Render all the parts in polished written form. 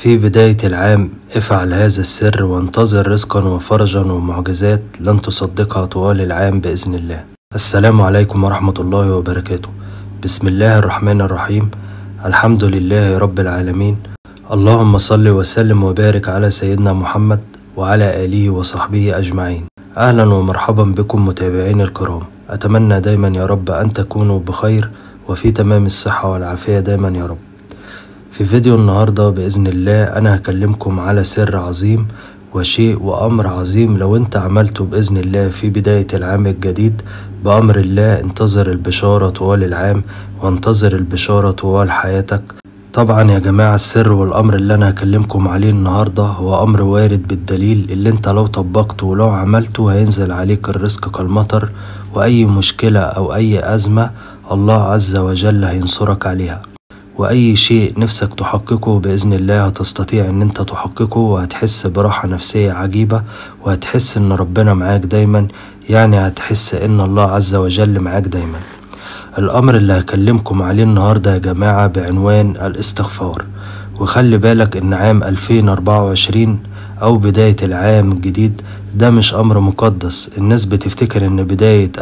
في بداية العام افعل هذا السر وانتظر رزقا وفرجا ومعجزات لن تصدقها طوال العام بإذن الله. السلام عليكم ورحمة الله وبركاته. بسم الله الرحمن الرحيم. الحمد لله رب العالمين. اللهم صل وسلم وبارك على سيدنا محمد وعلى آله وصحبه أجمعين. أهلا ومرحبا بكم متابعين الكرام. أتمنى دايما يا رب أن تكونوا بخير وفي تمام الصحة والعافية دايما يا رب. في فيديو النهاردة بإذن الله أنا هكلمكم على سر عظيم وشيء وأمر عظيم لو أنت عملته بإذن الله في بداية العام الجديد بأمر الله. انتظر البشارة طوال العام وانتظر البشارة طوال حياتك. طبعا يا جماعة السر والأمر اللي أنا هكلمكم عليه النهاردة هو أمر وارد بالدليل اللي أنت لو طبقته ولو عملته هينزل عليك الرزق كالمطر، وأي مشكلة أو أي أزمة الله عز وجل هينصرك عليها، وأي شيء نفسك تحققه بإذن الله هتستطيع أن أنت تحققه، وهتحس براحة نفسية عجيبة، وهتحس أن ربنا معاك دايما، يعني هتحس أن الله عز وجل معاك دايما. الأمر اللي هكلمكم عليه النهاردة يا جماعة بعنوان الاستغفار. وخلي بالك أن عام 2024 أو بداية العام الجديد ده مش أمر مقدس. الناس بتفتكر أن بداية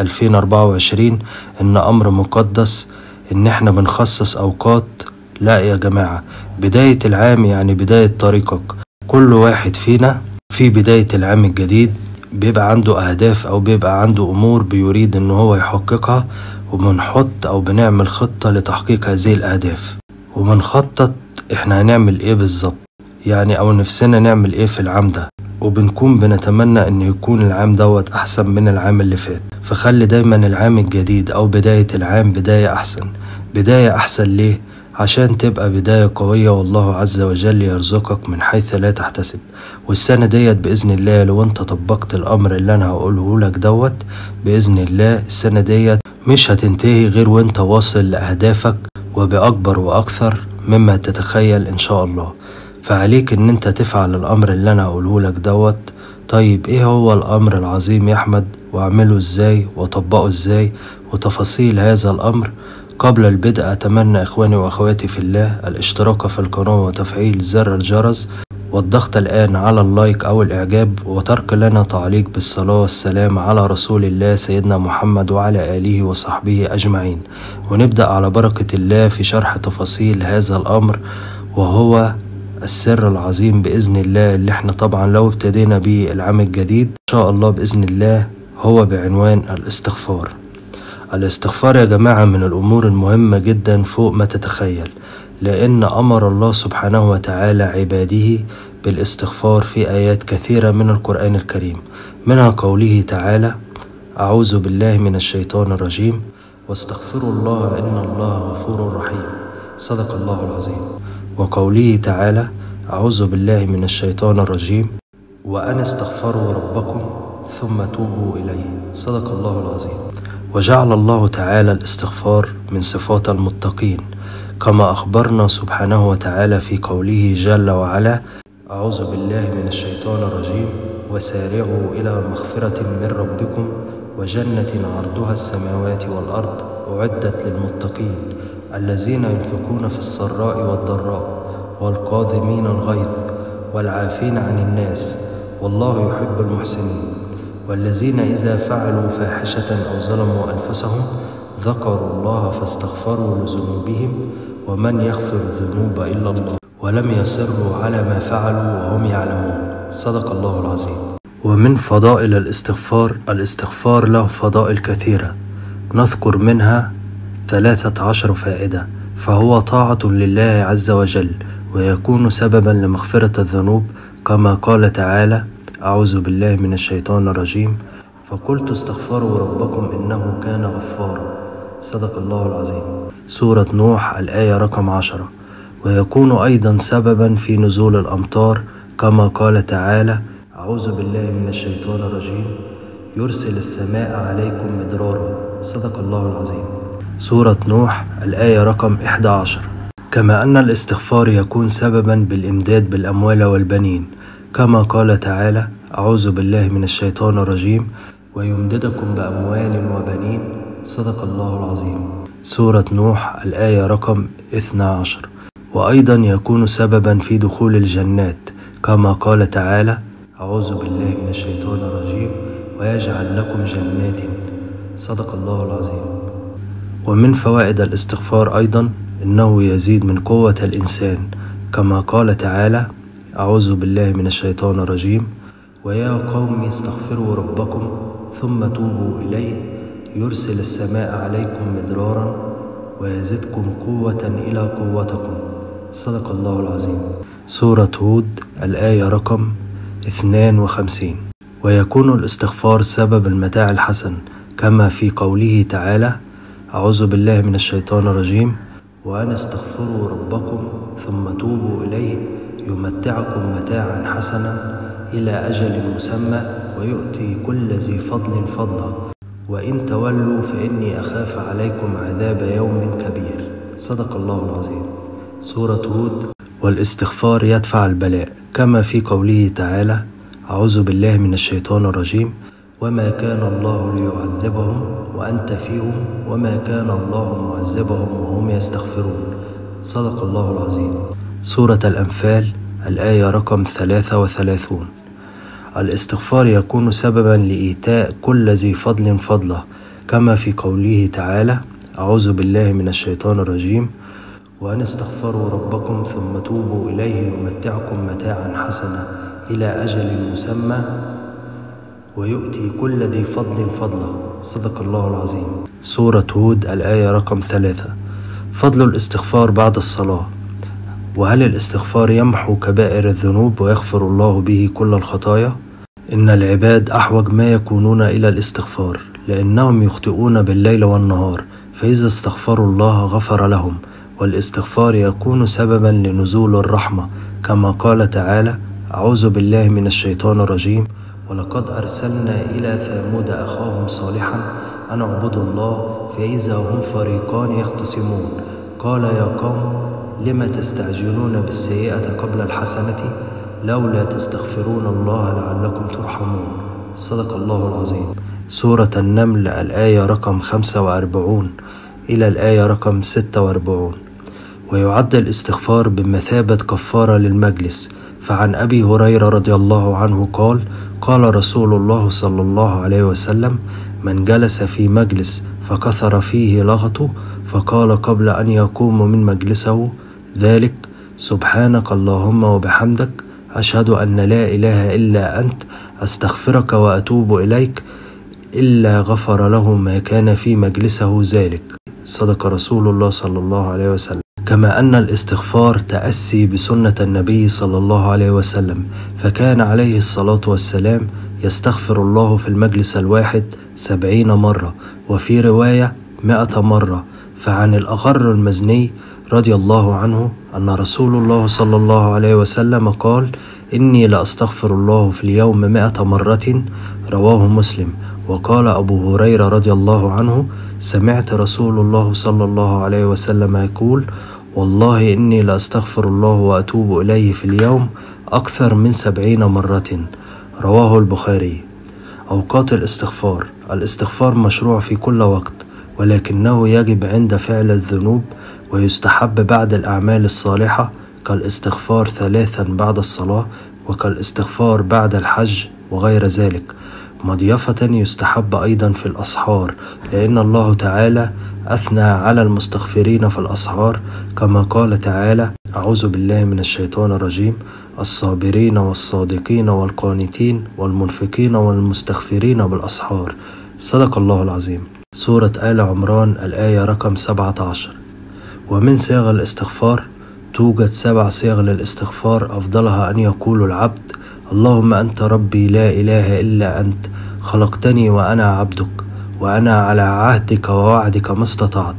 2024 أن أمر مقدس، ان احنا بنخصص اوقات. لا يا جماعة، بداية العام يعني بداية طريقك. كل واحد فينا في بداية العام الجديد بيبقى عنده اهداف او بيبقى عنده امور بيريد ان هو يحققها، وبنحط او بنعمل خطة لتحقيق هذه الاهداف، وبنخطط احنا هنعمل ايه بالظبط يعني، او نفسنا نعمل ايه في العام ده، وبنكون بنتمنى ان يكون العام دوت احسن من العام اللي فات. فخلي دايما العام الجديد او بداية العام بداية احسن. بداية احسن ليه؟ عشان تبقى بداية قوية والله عز وجل يرزقك من حيث لا تحتسب. والسنة ديت بإذن الله لو انت طبقت الامر اللي انا هقوله لك دوت بإذن الله السنة ديت مش هتنتهي غير وانت واصل لأهدافك وبأكبر وأكثر مما تتخيل إن شاء الله. فعليك ان انت تفعل الامر اللي انا هقوله لك دوت. طيب ايه هو الامر العظيم يا احمد، واعمله ازاي واطبقه ازاي وتفاصيل هذا الامر؟ قبل البدء اتمنى اخواني واخواتي في الله الاشتراك في القناة وتفعيل زر الجرس والضغط الان على اللايك او الاعجاب، وترك لنا تعليق بالصلاة والسلام على رسول الله سيدنا محمد وعلى آله وصحبه اجمعين. ونبدأ على بركة الله في شرح تفاصيل هذا الامر، وهو السر العظيم بإذن الله اللي احنا طبعا لو ابتدينا بيه العام الجديد إن شاء الله بإذن الله، هو بعنوان الاستغفار. الاستغفار يا جماعة من الأمور المهمة جدا فوق ما تتخيل، لأن أمر الله سبحانه وتعالى عباده بالاستغفار في آيات كثيرة من القرآن الكريم، منها قوله تعالى: أعوذ بالله من الشيطان الرجيم واستغفروا الله إن الله غفور رحيم. صدق الله العظيم. وقوله تعالى: أعوذ بالله من الشيطان الرجيم وأن استغفروا ربكم ثم توبوا إليه. صدق الله العظيم. وجعل الله تعالى الاستغفار من صفات المتقين، كما أخبرنا سبحانه وتعالى في قوله جل وعلا: أعوذ بالله من الشيطان الرجيم وسارعوا إلى مغفرة من ربكم وجنة عرضها السماوات والأرض أعدت للمتقين الذين ينفقون في السراء والضراء والكاظمين الغيظ والعافين عن الناس والله يحب المحسنين والذين إذا فعلوا فاحشة أو ظلموا أنفسهم ذكروا الله فاستغفروا لذنوبهم ومن يغفر الذنوب إلا الله ولم يصروا على ما فعلوا وهم يعلمون. صدق الله العظيم. ومن فضائل الاستغفار له فضائل كثيرة نذكر منها 13 فائدة. فهو طاعة لله عز وجل ويكون سببا لمغفرة الذنوب، كما قال تعالى: أعوذ بالله من الشيطان الرجيم فقلت استغفروا ربكم إنه كان غفارا. صدق الله العظيم. سورة نوح الآية رقم 10. ويكون أيضا سببا في نزول الأمطار، كما قال تعالى: أعوذ بالله من الشيطان الرجيم يرسل السماء عليكم مدرارا. صدق الله العظيم. سورة نوح الآية رقم 11. كما أن الاستغفار يكون سببا بالإمداد بالأموال والبنين، كما قال تعالى: أعوذ بالله من الشيطان الرجيم ويمددكم بأموال وبنين. صدق الله العظيم. سورة نوح الآية رقم 12. وأيضا يكون سببا في دخول الجنات، كما قال تعالى: أعوذ بالله من الشيطان الرجيم ويجعل لكم جنات. صدق الله العظيم. ومن فوائد الاستغفار أيضا إنه يزيد من قوة الإنسان، كما قال تعالى: أعوذ بالله من الشيطان الرجيم: ويا قوم استغفروا ربكم ثم توبوا إليه يرسل السماء عليكم مدرارا ويزدكم قوة إلى قوتكم. صدق الله العظيم. سورة هود الآية رقم 52. ويكون الاستغفار سبب المتاع الحسن، كما في قوله تعالى: أعوذ بالله من الشيطان الرجيم: وأن استغفروا ربكم ثم توبوا إليه يمتعكم متاعا حسنا إلى أجل مسمى ويؤتي كل ذي فضل فضله وإن تولوا فإني أخاف عليكم عذاب يوم كبير. صدق الله العظيم. سورة هود. والاستغفار يدفع البلاء، كما في قوله تعالى: أعوذ بالله من الشيطان الرجيم: وما كان الله ليعذبهم وأنت فيهم وما كان الله معذبهم وهم يستغفرون. صدق الله العظيم. سورة الأنفال الآية رقم 33. الاستغفار يكون سببا لإيتاء كل ذي فضل فضله، كما في قوله تعالى: أعوذ بالله من الشيطان الرجيم: وأن استغفروا ربكم ثم توبوا إليه يمتعكم متاعا حسنا إلى أجل مسمى ويؤتي كل ذي فضل فضله. صدق الله العظيم. سورة هود الآية رقم 3. فضل الاستغفار بعد الصلاة. وهل الاستغفار يمحو كبائر الذنوب ويغفر الله به كل الخطايا؟ إن العباد أحوج ما يكونون إلى الاستغفار، لأنهم يخطئون بالليل والنهار، فإذا استغفروا الله غفر لهم. والاستغفار يكون سببا لنزول الرحمة، كما قال تعالى: أعوذ بالله من الشيطان الرجيم: ولقد أرسلنا إلى ثمود أخاهم صالحا أن اعبدوا الله فإذا هم فريقان يختصمون قال يا قوم لم تستعجلون بالسيئة قبل الحسنة لولا تستغفرون الله لعلكم ترحمون. صدق الله العظيم. سورة النمل الآية رقم 45 إلى الآية رقم 46. ويعد الاستغفار بمثابة كفارة للمجلس، فعن أبي هريرة رضي الله عنه قال: قال رسول الله صلى الله عليه وسلم: من جلس في مجلس فكثر فيه لغطه فقال قبل أن يقوم من مجلسه ذلك: سبحانك اللهم وبحمدك أشهد أن لا إله إلا أنت أستغفرك وأتوب إليك، إلا غفر له ما كان في مجلسه ذلك. صدق رسول الله صلى الله عليه وسلم. كما أن الاستغفار تأسي بسنة النبي صلى الله عليه وسلم، فكان عليه الصلاة والسلام يستغفر الله في المجلس الواحد 70 مرة، وفي رواية 100 مرة. فعن الأغر المزني رضي الله عنه أن رسول الله صلى الله عليه وسلم قال: إني لأستغفر الله في اليوم 100 مرة، رواه مسلم. وقال أبو هريرة رضي الله عنه: سمعت رسول الله صلى الله عليه وسلم يقول: والله إني لأستغفر الله وأتوب إليه في اليوم أكثر من 70 مرة، رواه البخاري. أوقات الاستغفار. الاستغفار مشروع في كل وقت، ولكنه يجب عند فعل الذنوب، ويستحب بعد الأعمال الصالحة، كالاستغفار 3 بعد الصلاة، وكالاستغفار بعد الحج وغير ذلك. مضيفة يستحب أيضا في الأسحار، لأن الله تعالى أثنى على المستغفرين في الأسحار، كما قال تعالى: أعوذ بالله من الشيطان الرجيم: الصابرين والصادقين والقانتين والمنفقين والمستغفرين بالأسحار. صدق الله العظيم. سورة آل عمران الآية رقم 17. ومن صيغ الاستغفار توجد 7 صيغ للاستغفار، أفضلها أن يقول العبد: اللهم أنت ربي لا إله إلا أنت، خلقتني وأنا عبدك، وأنا على عهدك ووعدك ما استطعت،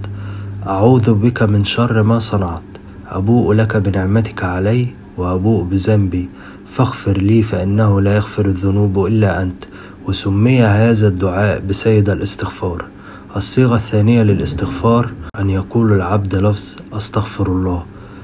أعوذ بك من شر ما صنعت، أبوء لك بنعمتك علي وأبوء بذنبي فاغفر لي فإنه لا يغفر الذنوب إلا أنت. وسمي هذا الدعاء بسيد الاستغفار. الصيغة الثانية للاستغفار أن يقول العبد لفظ أستغفر الله،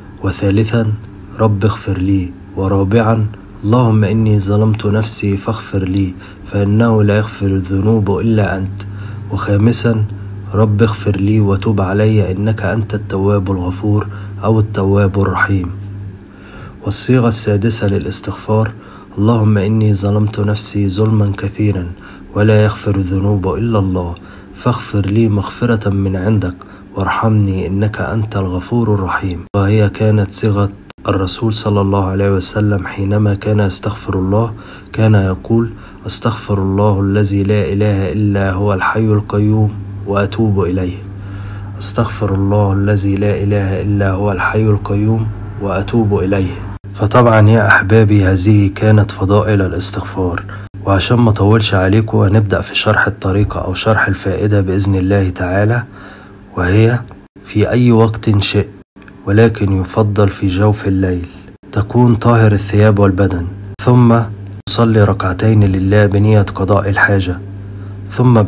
وثالثا رب اغفر لي، ورابعا اللهم إني ظلمت نفسي فاغفر لي فإنه لا يغفر الذنوب إلا أنت، وخامسا رب اغفر لي وتوب علي إنك أنت التواب الغفور أو التواب الرحيم. والصيغة السادسة للاستغفار: اللهم إني ظلمت نفسي ظلما كثيرا ولا يغفر الذنوب إلا الله، فاغفر لي مغفرة من عندك وارحمني إنك أنت الغفور الرحيم. وهي كانت صيغة الرسول صلى الله عليه وسلم حينما كان يستغفر الله، كان يقول: أستغفر الله الذي لا إله إلا هو الحي القيوم وأتوب إليه. أستغفر الله الذي لا إله إلا هو الحي القيوم وأتوب إليه. فطبعا يا أحبابي هذه كانت فضائل الاستغفار. وعشان ما طولش عليكم هنبدأ في شرح الطريقة أو شرح الفائدة بإذن الله تعالى، وهي: في أي وقت شئت، ولكن يفضل في جوف الليل، تكون طاهر الثياب والبدن، ثم تصلي ركعتين لله بنية قضاء الحاجة، ثم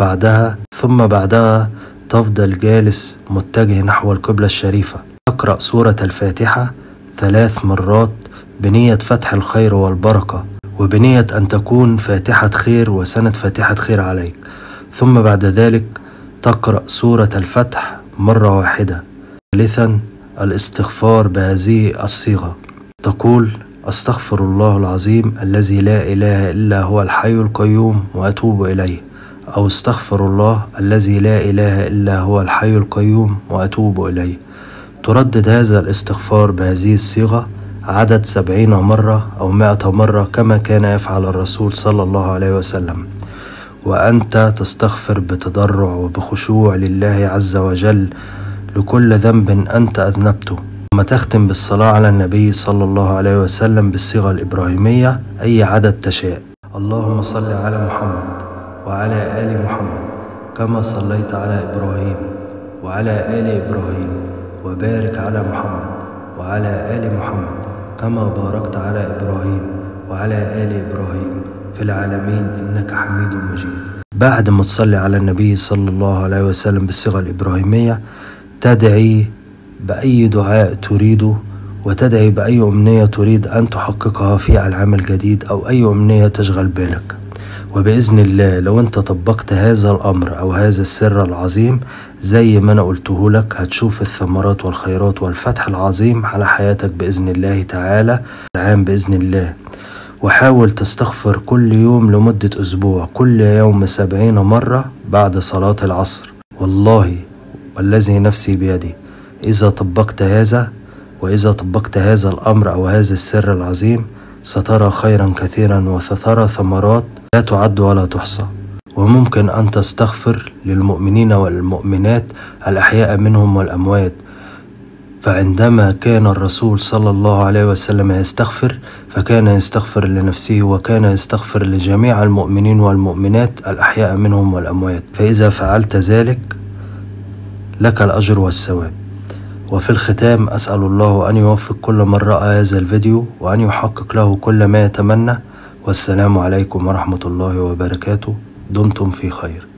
بعدها تفضل جالس متجه نحو القبلة الشريفة، تقرأ سورة الفاتحة 3 مرات بنية فتح الخير والبركة، وبنية أن تكون فاتحة خير وسنة فاتحة خير عليك. ثم بعد ذلك تقرأ سورة الفتح مرة واحدة. ثالثا الاستغفار بهذه الصيغة: تقول: أستغفر الله العظيم الذي لا إله إلا هو الحي القيوم وأتوب إليه، أو استغفر الله الذي لا إله إلا هو الحي القيوم وأتوب إليه. تردد هذا الاستغفار بهذه الصيغة عدد 70 مرة أو 100 مرة كما كان يفعل الرسول صلى الله عليه وسلم، وأنت تستغفر بتضرع وبخشوع لله عز وجل لكل ذنب أنت أذنبته. ثم تختم بالصلاة على النبي صلى الله عليه وسلم بالصيغة الإبراهيمية أي عدد تشاء: اللهم صل على محمد وعلى آل محمد كما صليت على إبراهيم وعلى آل إبراهيم، وبارك على محمد وعلى آل محمد كما باركت على إبراهيم وعلى آل إبراهيم في العالمين إنك حميد مجيد. بعد ما تصلي على النبي صلى الله عليه وسلم بالصيغة الإبراهيمية تدعي بأي دعاء تريده، وتدعي بأي أمنية تريد أن تحققها في العام الجديد أو أي أمنية تشغل بالك. وبإذن الله لو أنت طبقت هذا الأمر أو هذا السر العظيم زي ما أنا قلته لك هتشوف الثمرات والخيرات والفتح العظيم على حياتك بإذن الله تعالى العام بإذن الله. وحاول تستغفر كل يوم لمدة أسبوع، كل يوم 70 مرة بعد صلاة العصر. والله والذي نفسي بيدي إذا طبقت هذا الأمر أو هذا السر العظيم سترى خيرا كثيرا وسترى ثمرات لا تعد ولا تحصى. وممكن أن تستغفر للمؤمنين والمؤمنات الأحياء منهم والأموات. فعندما كان الرسول صلى الله عليه وسلم يستغفر فكان يستغفر لنفسه وكان يستغفر لجميع المؤمنين والمؤمنات الأحياء منهم والأموات. فإذا فعلت ذلك لك الأجر والثواب. وفي الختام أسأل الله أن يوفق كل من رأى هذا الفيديو وأن يحقق له كل ما يتمنى. والسلام عليكم ورحمة الله وبركاته. دمتم في خير.